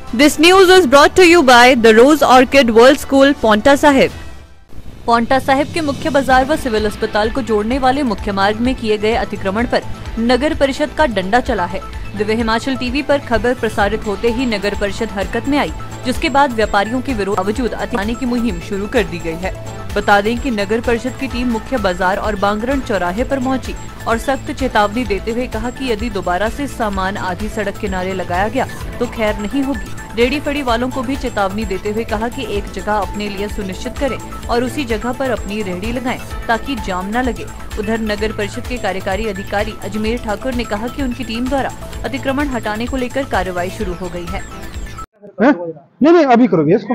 This news is brought to you by the Rose Orchid World School, Paonta Sahib. Paonta Sahib के मुख्य बाजार व सिविल अस्पताल को जोड़ने वाले मुख्य मार्ग में किए गए अतिक्रमण पर नगर परिषद का डंडा चला है। दिव्य हिमाचल टीवी पर खबर प्रसारित होते ही नगर परिषद हरकत में आई, जिसके बाद व्यापारियों के विरोध बावजूद अतिक्रमण की मुहिम शुरू कर दी गई है। बता दें कि नगर परिषद की टीम मुख्य बाजार और बांगरण चौराहे पर पहुंची और सख्त चेतावनी देते हुए कहा कि यदि दोबारा से सामान आधी सड़क किनारे लगाया गया तो खैर नहीं होगी। रेडी फड़ी वालों को भी चेतावनी देते हुए कहा कि एक जगह अपने लिए सुनिश्चित करें और उसी जगह पर अपनी रेहड़ी लगाएं ताकि जाम न लगे। उधर नगर परिषद के कार्यकारी अधिकारी अजमेर ठाकुर ने कहा कि उनकी टीम द्वारा अतिक्रमण हटाने को लेकर कार्रवाई शुरू हो गई है। नहीं अभी करोगे इसको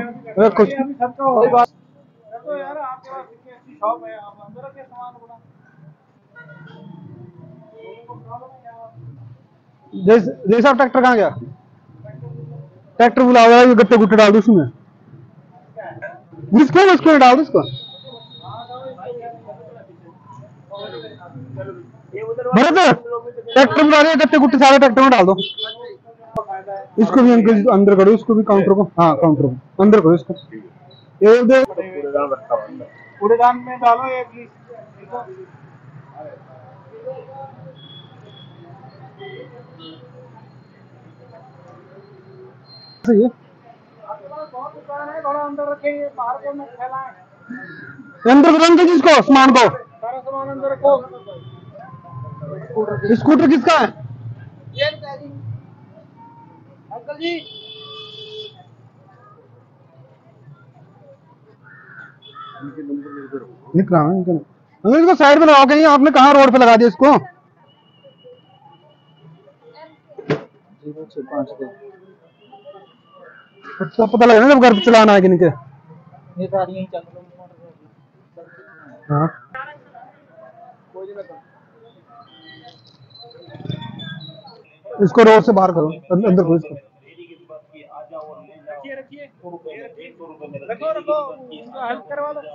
जैसा ट्रैक्टर कहाँ गया? ट्रैक्टर बुला हुआ है, गत्ते गुट्टे डाल दो उसमें, इसको डाल दो इसको। भरत ट्रैक्टर बुला रहे हैं, गत्ते गुट्टे सारे ट्रैक्टर में डाल दो। इसको भी अंकल अंदर करो, इसको भी काउंटर को, हाँ काउंटर को अंदर करो इसको। ये कूड़ेदान में डालो एक सही है। अंदर रखेंगे, बाहर को मत फैलाएं। अंदर रखेंगे जिसको सामान को, सारा सामान अंदर रखो। स्कूटर किसका है? ये अंकल जी लिख रहा हूँ अंकल, इसको साइड में लगाओ। कहीं आपने कहाँ रोड पे लगा दिया इसको? अच्छा पता लगा ना जब घर पे चलाना है कि नहीं। हाँ इसको रोड से बाहर करो, अंदर करो इसको। रखो हेल्प करवा दो।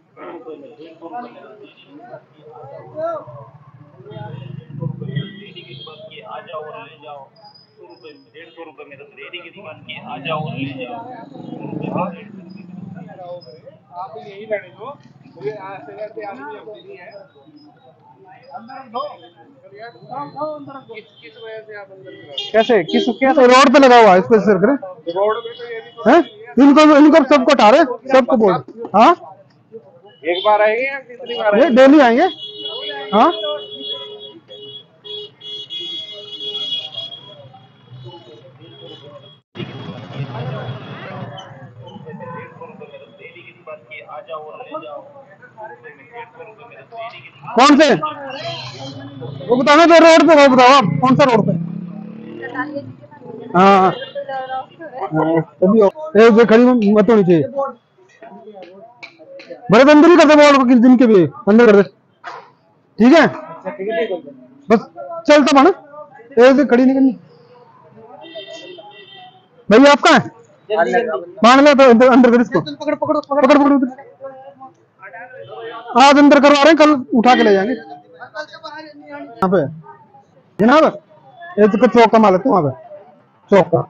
आ जाओ और ले जाओ। 150 रुपए में तो रेडी की दुकान की, आ जाओ और ले जाओ। आप यही लेने दो, मुझे ऐसे आदमी अब नहीं है। अंदर दो अंदर किस वजह से आप अंदर कैसे रोड पे लगा हुआ है, इस पे सर करें रोड पे तो ये भी है। इनको सबको उठा रहे, सबको बोल। हाँ एक बार आएंगे या कितनी बार आएंगे? डेली आएंगे। हाँ कौन से वो बताना, जो रोड पे वो बताओ आप कौन सा रोड पे? हाँ तभी खड़ी मत होनी चाहिए। बड़े अंदर ही कर दे बोर्ड को, किस दिन के भी अंदर कर दे, ठीक है? बस चलता बना, ऐसे खड़ी नहीं करनी। भैया आपका है मान लो तो अंदर कर इसको, पकड़ आज अंदर करवा रहे हैं, कल उठा के ले जाएंगे। यहाँ पे जनाब ये तो चौक का मालिक है, वहाँ पे चौक का।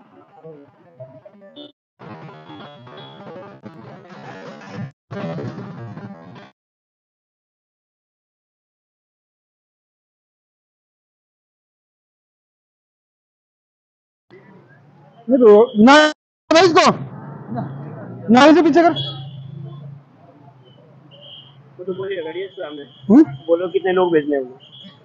ना इसको ना इसे पीछे कर। तो बोलिए गाड़ी सामने बोलो कितने लोग भेजने हैं।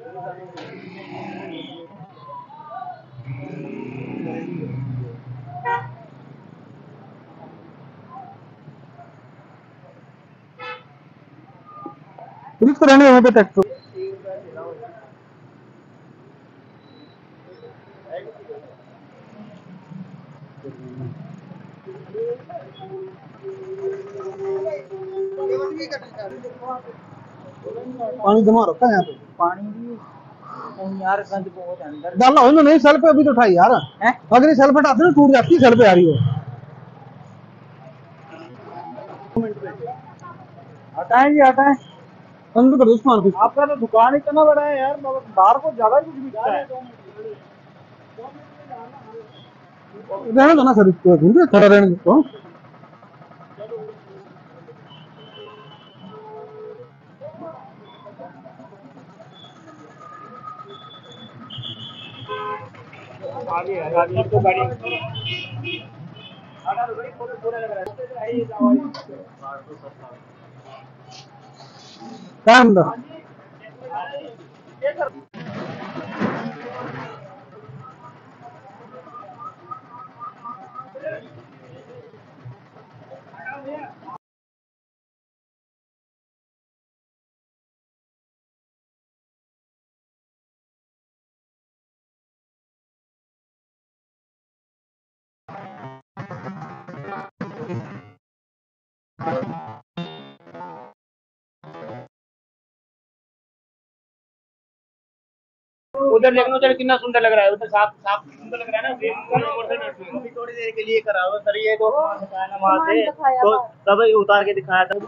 पुलिस को रहने वहाँ पे टैक्स पानी जमा रखा है यहाँ पे। पानी भी यार गंद बहुत है अंदर डाला हो ना। नहीं सेल पे अभी तो उठाई यार, अगर ये सेल पे हटाते ना टूट जाती है, सेल पे आ रही हो। हटाएं जी हटाएं, अंदर कर दो सामान कुछ। आपका तो दुकान इतना बड़ा है यार, बाहर को ज्यादा ही कुछ बिकता है। रहने दो ना सर, इसको खड़ा रहने दो। आगे तो गाड़ी काम दो। उधर देखना, उधर कितना सुंदर लग रहा है, उधर साफ साफ सुंदर लग रहा है ना। अभी थोड़ी देर के लिए करा हुआ सर, ये तो ना वहाँ से तो तब उतार के दिखाया था।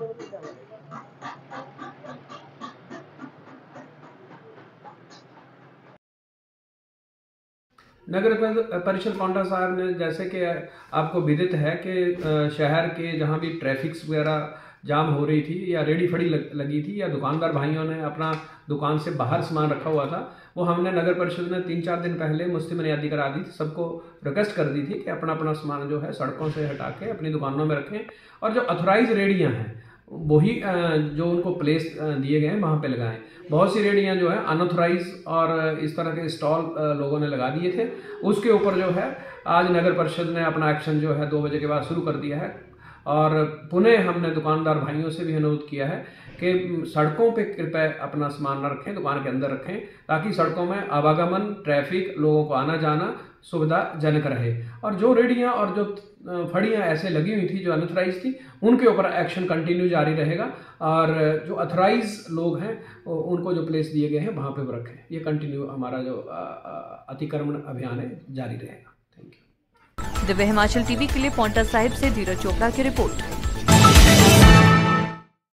नगर परिषद पांवटा साहिब ने, जैसे कि आपको विदित है कि शहर के जहाँ भी ट्रैफिक वगैरह जाम हो रही थी या रेडी फड़ी लगी थी या दुकानदार भाइयों ने अपना दुकान से बाहर सामान रखा हुआ था, वो हमने नगर परिषद ने 3-4 दिन पहले मुस्तैदी करा दी थी, सबको रिक्वेस्ट कर दी थी कि अपना अपना सामान जो है सड़कों से हटा के अपनी दुकानों में रखें, और जो अथोराइज रेडियाँ हैं वही जो उनको प्लेस दिए गए हैं वहाँ पे लगाएं। बहुत सी रेडियाँ जो है अनऑथराइज और इस तरह के स्टॉल लोगों ने लगा दिए थे, उसके ऊपर जो है आज नगर परिषद ने अपना एक्शन जो है 2 बजे के बाद शुरू कर दिया है। और पुनः हमने दुकानदार भाइयों से भी अनुरोध किया है कि सड़कों पे कृपया अपना सामान न रखें, दुकान के अंदर रखें, ताकि सड़कों में आवागमन, ट्रैफिक, लोगों को आना जाना सुविधाजनक रहे। और जो रेडियां और जो फड़ियां ऐसे लगी हुई थी जो अनऑथराइज थी, उनके ऊपर एक्शन कंटिन्यू जारी रहेगा, और जो अथराइज लोग हैं उनको जो प्लेस दिए गए हैं वहाँ पे वो रखें। ये कंटिन्यू हमारा जो अतिक्रमण अभियान है जारी रहेगा। Thank you. Divya Himachal TV के लिए पांवटा साहिब से धीरज चोपड़ा की रिपोर्ट।